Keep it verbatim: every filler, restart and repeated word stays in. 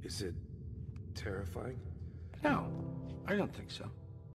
Is it terrifying? No, I don't think so.